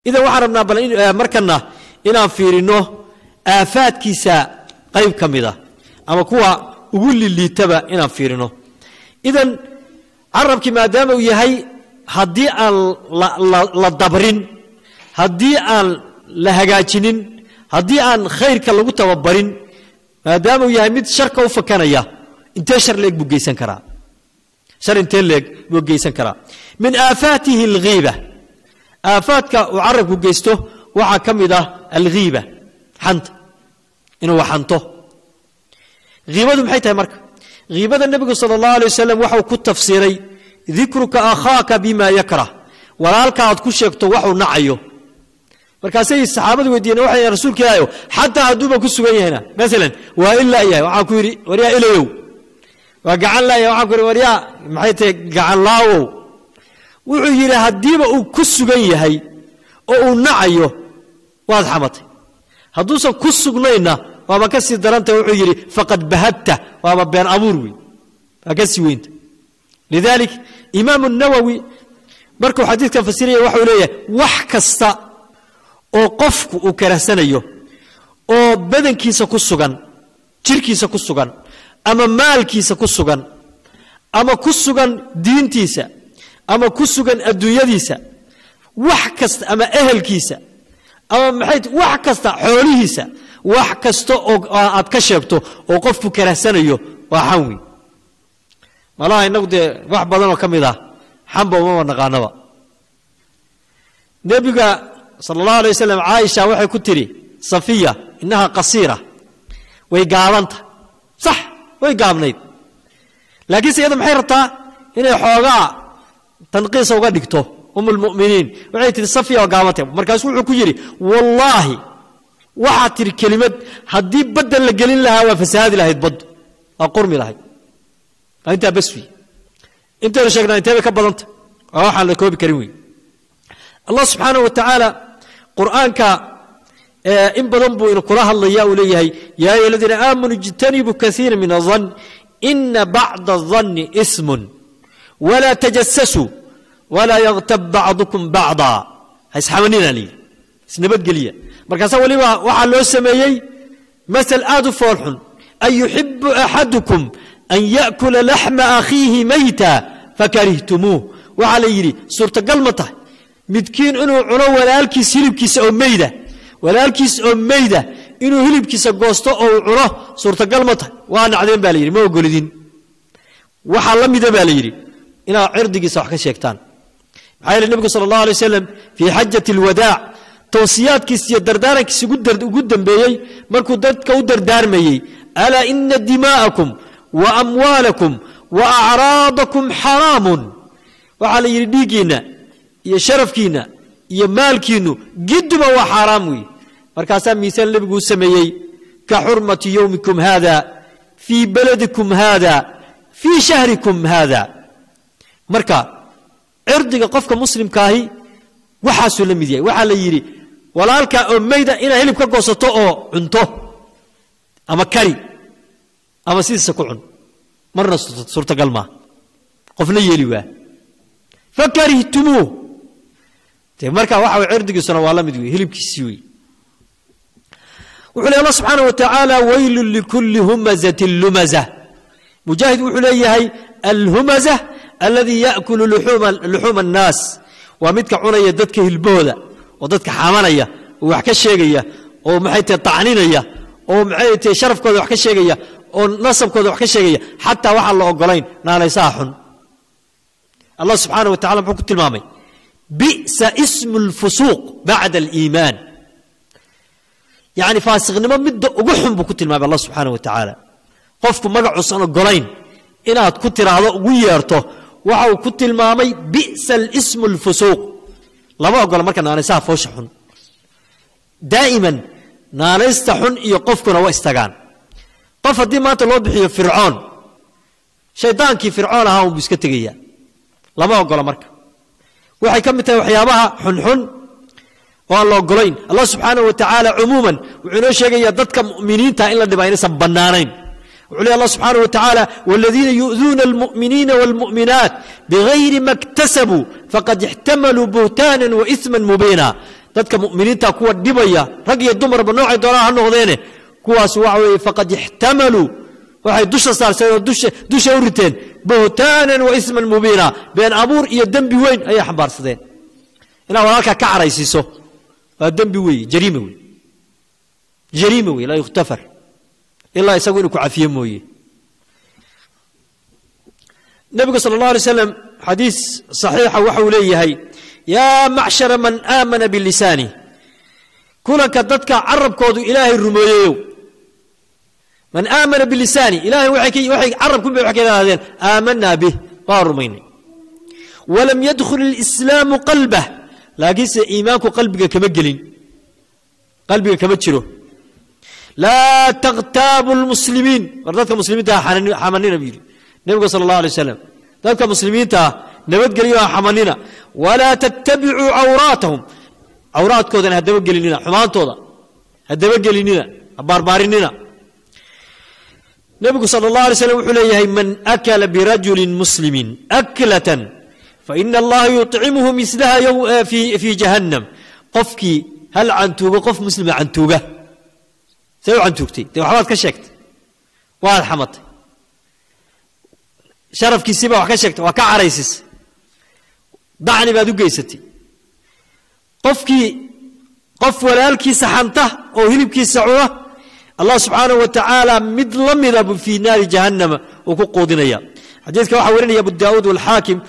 إذا وحرمنا مركنا إنا فيرنه آفات كيسا قيب كمذا أما كوا أقول اللي تبا إنا فيرنه إذن عرب كما دام ويهي هدي لا دبرين هدي لهجاجين هدي خير كلو توبرين ما دام ويهي مد شركة وفكانية انتشر لك بوجيسن كرا شر انتلك بوجيسن كرا من آفاته الغيبة آفاتك وعرب بوجيسته وحكم ذا الغيبة حنت إنه وحنته غيبة محيطها مرك غيبة النبي صلى الله عليه وسلم وحو كنت تفسيري ذكرك أخاك بما يكره ولالك عاد كشكتو وحو نعيه مركاسي الصحابة ودينا وحي يا رسول كايو حتى هدوبا كسوغي هنا مثلا وإلا إياه وحاكوري وريا إليو وقعن لا إياه وحاكوري وريا محيطة قعن لاو وعيري هديبا كسوغي هاي أو نعيه واضح مطي هدوسا كسوغنينا وما كسي درانته وعيري فقد بهدته وما بين أبوروي فكسي وينت لذلك إمام النووي مركو حديث كان فسيريه وحو ليه وحكستا oo qofku uu karaasanayo oo badankiisa ku sugan jirkiisa ku sugan ama maalkiisa ku sugan ama ku sugan diintiisa ama ku sugan adduunyadiisa wax kasta ama ehelkiisa ama maxay wax kasta xoolihiisa wax kasta oo aad ka sheegto oo qofku karaasanayo waa xanwi malaha inagu de wax badan oo kamid ah xamba uma naqaanaba nabiga صلى الله عليه وسلم عائشة وحي كتري صفية إنها قصيرة ويقابنت صح ويقابنيت لكن سيدة محيرتا إنه حوغا تنقيص وقدكتو أم المؤمنين وعيت صفية وقابنتها مركز وحي كجري والله وحاتر كلمة هدي بدل لقلين لها وفساد لها يتبض أقرمي لها أنت بس في أنت رشاقنا أنت بكبضنت أوحا لكوب كريمي الله سبحانه وتعالى قرآنك إن بضنبو إن قراها الله يا أوليه يا أيها الذين آمنوا اجتنبوا كثيرا من الظن إن بعض الظن إثم ولا تجسسوا ولا يغتب بعضكم بعضا هيسحمنينا لي سنبت قليا مركز أولي وحلو السمايي مثل آدو فولحن أن يحب أحدكم أن يأكل لحم أخيه ميتا فكرهتموه وعلى يري سورة قلمته midkiin inuu cuno walaalkiis hilibkiisa oo meeyda walaalkiis oo meeyda inuu hilibkiisa goosto oo cuno suurtagal ma tahay waa nacdeen baa la yiri ma ogolidin waxa la mid ah baa la yiri ina cirdigiisa wax ka sheegtaan maxay nabiga sallallahu alayhi wasallam fi hajjati alwadaa tawsiyaadkiisa iyo dardaarankiisa ugu dambeeyay markuu dadka u dardaarmayay ala inna dima'akum wa amwalakum wa a'radakum haramun waxa la yiri dhiigiina iyo sharafkiina iyo maalkiinu gidba waa xaraam weey markaas miisaan nabigu sameeyay ka xurmati yawmikum hada fi baladikum hada fi shahrikum hada marka cirdiga qofka muslimka ahi waxa soo lamid yahay waxa la yiri walaalka oo meeyda ina hilib ka goosato oo cunto ama kari ama sidiisa ku cun marna suurtagal ma qofna yeeli waa fakarihtumu marka waxa uu cirdigiisuna waa la mid weey hilibkiisii weey wuxuu Allah subhanahu wa ta'ala waylul likulli humazatin lumazah mujahid wuxuu leeyahay alhumazah alladhi ya'kulu luhum an-nas wa midka cunaya dadka hilbooda oo dadka xamanaya oo wax ka sheegaya oo maxay tahay tacninaya oo maxay tahay sharafkooda wax ka sheegaya oo nasabkooda wax ka sheegaya hatta waxa la ogolayn naanaysaa xun Allah subhanahu wa ta'ala wuxuu ku tilmaamay بئس اسم الفسوق بعد الإيمان يعني فاسق نما مد وحن بكتل ما بالله سبحانه وتعالى قفكم مقعوا سنة قرين إنها تكتل هذا ويرته وحو كتل مامي بئس الاسم الفسوق لما أقول مركا نانيسا فوشحن دائما نانيستحن يقفكنا واستغان قف دي ما تلو بحي فرعون شيطان كي فرعون هاو بسكتغيا لما أقول مركا waxay ka mid tahay waxyaabaha xunxun oo loo golayn Allah subhanahu wa ta'ala umuman wuxuu sheegay dadka muuminiinta in la dhibaynaysan banaanayn wuxuu Allah subhanahu wa ta'ala walladheena yu'dhuna almu'minina walmu'minat bighayri maktasabu faqad ihtamalu buhtanan wa ithman mubina dadka mu'miniinta kuwa dhibaya rag iyo dumarba noocay doonaan ha noqdeene kuwaas waxa weeye faqad ihtamalu waxay dusha saareen oo dusha u riteen buhtaanan wa isman mubiina been abuur iyo dambi weyn ay xambaarsadeen ina walaalka ka caraysiiso waa dambi weey jariima weey la yuktafar illa isagu inuu ku cafiyo mooyee nabiga sallallahu alayhi wasallam xadiis saxiixa waxa uu leeyahay yaa macshara man aamana bilisani kulanka dadka carabkoodu ilaahay rumeeyo man aamana bilisani ilaahay waxay carabku bay wax ka yiraahdeen aamanna bih wa rumayni walam yadkhul alislaam qalbah laakiin iimaanku qalbiga kama jiro la taqtabu almuslimin wardadka muslimiinta xamanina biiri nabiga sallallahu alayhi wasallam dadka muslimiinta nabadgeliyo xamanina wala tattabi'u awratahum awraadkoodana hadaba gelinina xumaantooda hadaba gelinina barbaarinina nabiga sallallahu alayhi wasallam wuxuu leeyahay man akala birajulin muslimin aklatan fa inna allaha yut'imuhu mislaha fi jahannam qofki hal antuga qof muslima antuga سوي عن توكتي وحوات كشكت واحد حمط شرف كيسيبه وكشكت وكعريسس ضعني بعد جيستي قف ولالكي سحنته أو هلبكي سعوه الله سبحانه وتعالى مضلمر في نار جهنم وكقودنا يا حديث كواحد يا أبو داود والحاكم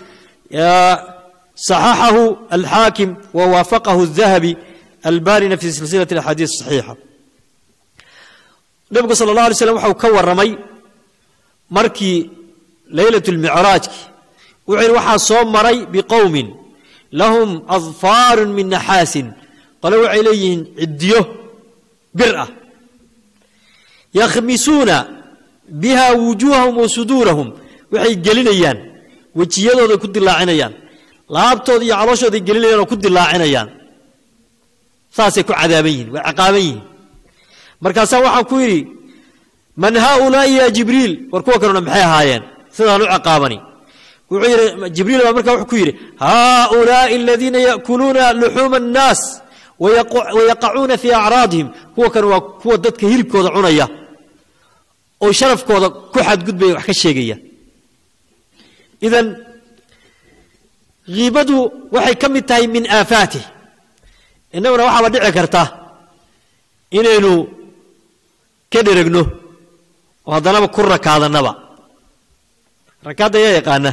صححه الحاكم ووافقه الذهبي البارين في سلسلة الحديث الصحيحة nabiga sallallahu alayhi wasallam waxa uu ka waramay markii laylatul mi'raj waxa soo maray biqawmin lahum adfarun min nahasin qalu ilayhin idiyo bir'a yakhmisuna biha wujuhahum wa sudurahum waxay gelinayaan wajiyadooda ku dilaacinayaan laabtooda iyo calooshooda gelinayaan oo ku dilaacinayaan saasay ku cadaabayeen waa ciqaabayeen markaas waxaan ku yiri man haula ya jibril war kuwa kana maxay ahaayeen sidaan u ciqaabani wuxuu yiri jibril markaa wuxuu ku yiri haula alladhina yakuluna luhum an-nas wa yaqauna fi a'radihim kuwa kana waa kuwa dadka hilibkooda cunaya oo sharafkooda ku xad gudbay wax ka sheegaya idan ghibadu waxay kamid tahay min aafati inaguna waxa la dhici karta inaynu كدرجنو وهذا بكرة كذا نبا ركاد يا يقانا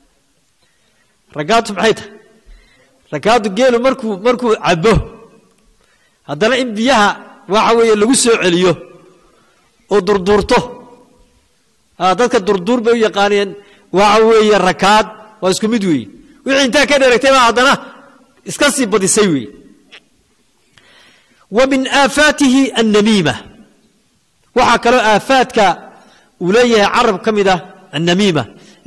ركاد بحيته ركاد جيلو مركو عبه هذا لا إنبيها وعوي اللي وسع عليه ودردورته هذا كدردور بيو يقانين وعوي الركاد واسكمدوي وعند كده ركتما هذا اسكسي بدي سوي ومن آفاته النميمة وحكى آفاتك وليه عرب كمده النميمة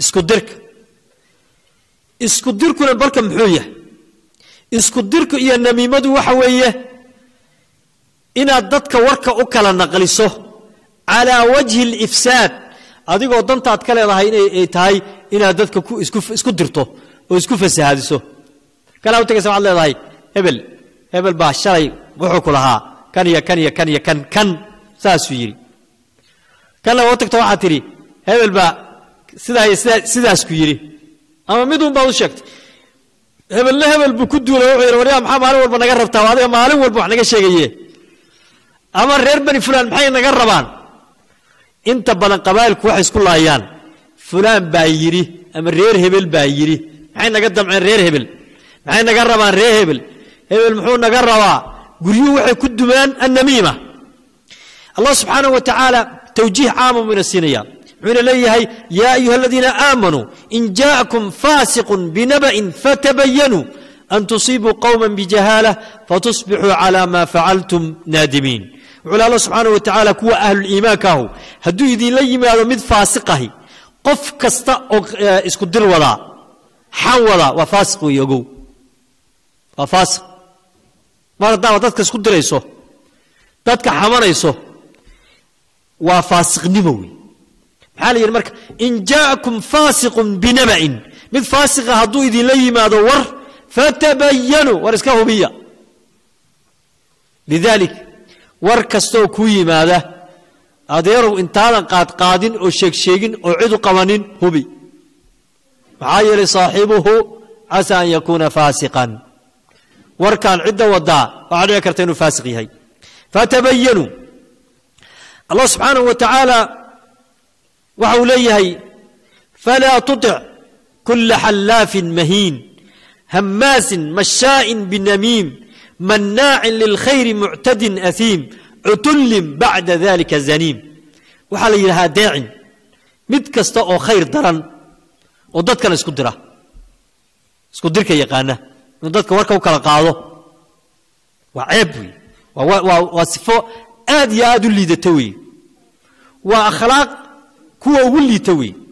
اسكو درك البركة محوية اسكو درك إيا النميمة وحوية إن أدتك ورك أكل النقلسه على وجه الإفساد أديك وضمت أتكلم الله إنتهاي إن أدتك اسكو درته واسكو فسهادسه كان أوتك سمع الله هاي هبل باشري وحكو لها كان ساسويري كان لو وقتك توحى تري هبل با سداس كيري أما مدون باو شكت هبل بكدو لو غير وريا محمد مالين والبا نقربتا وهذا مالين والبا wax naga sheegayee ama reer bani fulan maxay naga rabaan inta badan qabaylku wax isku laayaan fulan baa yiri ama reer hebel baa yiri maxay naga damceen reer hebel maxay naga rabaan reer hebel muxuu naga rabaa guriyo waxay ku dumaan annamiima الله سبحانه وتعالى توجيه عام من السنية من ليه يا أيها الذين آمنوا إن جاءكم فاسق بنبأ فتبينوا أن تصيبوا قوما بجهالة فتصبحوا على ما فعلتم نادمين وعلى الله سبحانه وتعالى كوا أهل الإيمان كاهو هدو يدي لي ما مد فاسقه قف كستا اسكدر ولا حولا وفاسق يقو وفاسق ما دعوة تدك اسكدر يسو تدك حمر يسو وفاسق نموي حاليا المرك إن جاءكم فاسق بنبأ من فاسق هدو إذن لي ما دور فتبينوا ورسكه بيا لذلك وركستو كوي ماذا أديروا انتانا قادين أو شيكين أو عدو قوانين هبي معايا لصاحبه عسى أن يكون فاسقا وركان عدة وداع وعليه كرتين فاسقي هي فتبينوا الله سبحانه وتعالى وحوليه فلا تطع كل حلاف مهين هماس مشاء بالنميم مناع للخير معتد أثيم عتل بعد ذلك زنيم وحالي لها داع متكست أو خير درن ودد كان اسكو دره اسكو درك يقانا وددك وركا وكلا قادو وعيب وصفو آد يا آد اللي دتوي وأخلاق كوا ولي توي